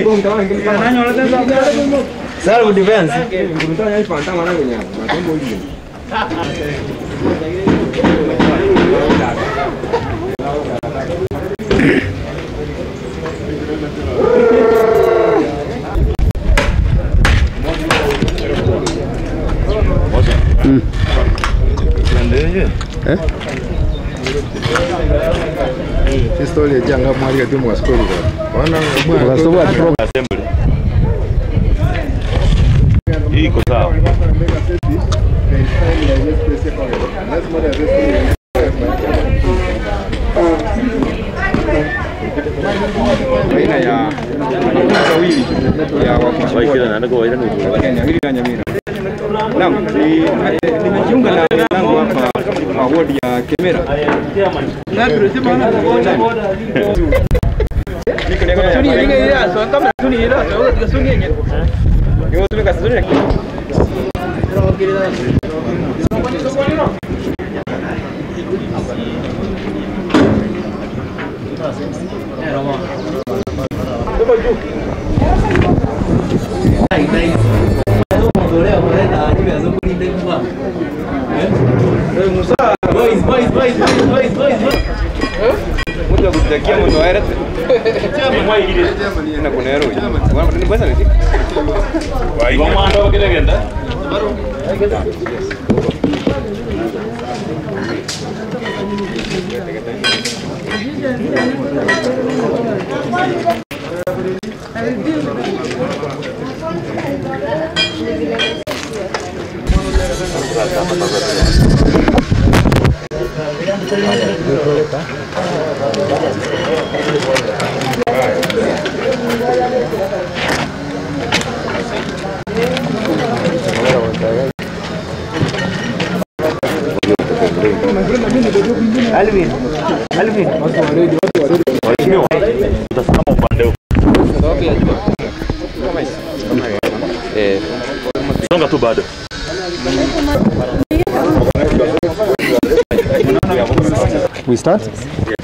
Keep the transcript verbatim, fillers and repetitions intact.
Self defense. Hmm. Eh? Historia janga mwali ya timu wa skoli kwa. Wana mwana soba pro assembly. Hii iko sawa. Baina ya makundi wawili ya wakiwa naenda kwa ile ni hili la Nyamira. Naam, nimejiunga na wenzangu hapa kwa ward ya Kemera. Na tunasema Suni ile ile so kama suni ile so katika suni yenyewe. Hiyo tumeka suni yake. Boys, boys, boys, boys, boys, boys. Muda kutakia mtu aere. Chama mwa ile. Na kuna hero. Bwana ni bwana ni. Wai. Kwa ndo kile genda. Alvin, Alvin, utasema upande huko. Eh, songa tu bado. We start?